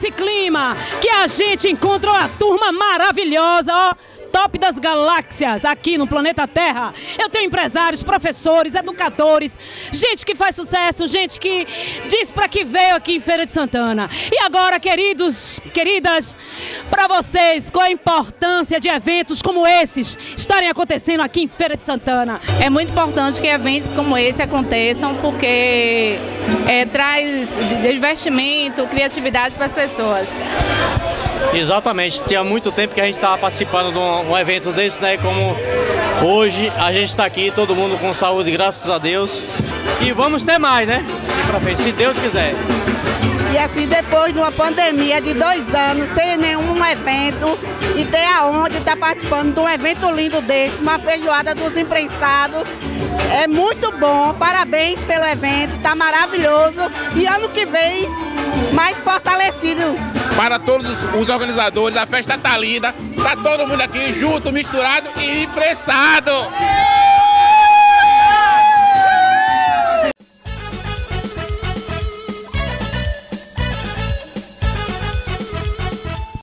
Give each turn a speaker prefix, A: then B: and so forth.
A: nesse clima que a gente encontrou a turma maravilhosa, ó. Top das galáxias aqui no planeta Terra. Eu tenho empresários, professores, educadores, gente que faz sucesso, gente que diz para que veio aqui em Feira de Santana. E agora, queridos, queridas, para vocês, qual a importância de eventos como esses estarem acontecendo aqui em Feira de Santana?
B: É muito importante que eventos como esse aconteçam, porque traz divertimento, criatividade para as pessoas.
C: Exatamente, tinha muito tempo que a gente estava participando de um evento desse, né? Como hoje a gente está aqui, todo mundo com saúde, graças a Deus. E vamos ter mais, né? Pra frente, se Deus quiser.
D: E assim, depois de uma pandemia de 2 anos, sem nenhum evento, e ter aonde estar participando de um evento lindo desse, uma feijoada dos imprensados, é muito bom, parabéns pelo evento, tá maravilhoso, e ano que vem, mais fortalecido.
E: Para todos os organizadores, a festa tá linda, tá todo mundo aqui junto, misturado e imprensado.